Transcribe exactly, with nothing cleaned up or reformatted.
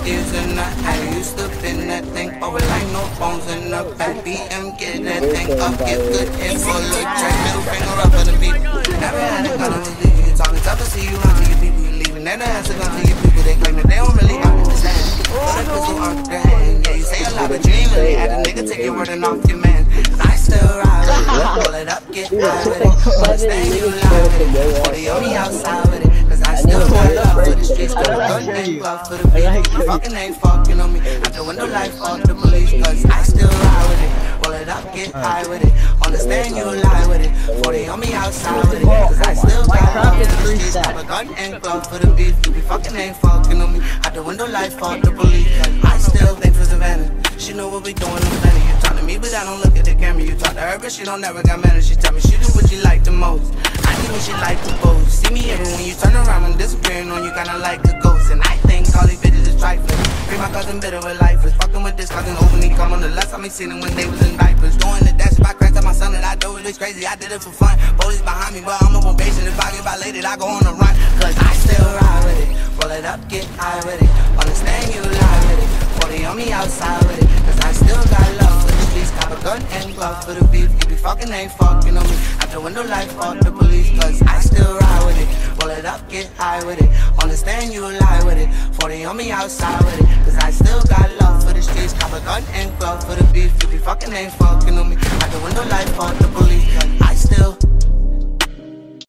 years and I had used to spin that thing. But we like no phones in the back. B M, get that thing up, get good info. Look, track, middle finger up for the beat. Never had a gun on the leave. You talking tough to see you run to your people you leaving. Never had a gun to your people. They claim that they don't really understand. But a pistol on the hand. Yeah, you say a lot, but you ain't really had a nigga take your word and off your man. I still ride with it. Pull it up, get high with it. Understand you lie with it. forty on me outside with it. Cause I still got love for the streets. Got a gun and glove for the beat. You fucking ain't fucking on me. Out the window like fuck the police. Cause I still ride with it. Pull it up, get high with it. Understand you lie with it. forty on me outside with it. Cause I still got love for the streets. Got a gun and glove for the beat. You fucking ain't fucking on me. Out the window like fuck the police. I still think for Savannah. She know what we doing in the planet. You talk to me, but I don't look at the camera. You talk to her, but she don't never got mad. She tell me she do what she like the most. I do what she like the most. See me every when you turn around and disappearing on you, kinda like a ghost. And I think all these bitches is trifling. Free my cousin bitter with lifeless. Fucking with this cousin openly come on the last time I seen them when they was in diapers. Doing the dash if I cracked up my son and I do it, it's crazy. I did it for fun. Police behind me, but I'm on probation. If I get violated, I go on the run. Cause I still ride with it. Roll it up, get high with it. Understand you lie with it. forty on me outside with it. Cause I still got love for the streets. Got a gun and glove for the beef. You be fucking ain't fucking on me. Out the window like fuck the police. Cause I still ride with it. Roll it up, get high with it. Understand you lie with it. forty on me outside with it. Cause I still got love for the streets. Got a gun and glove for the beef. You be fucking ain't fucking on me. Out the window like fuck the police. Cause I still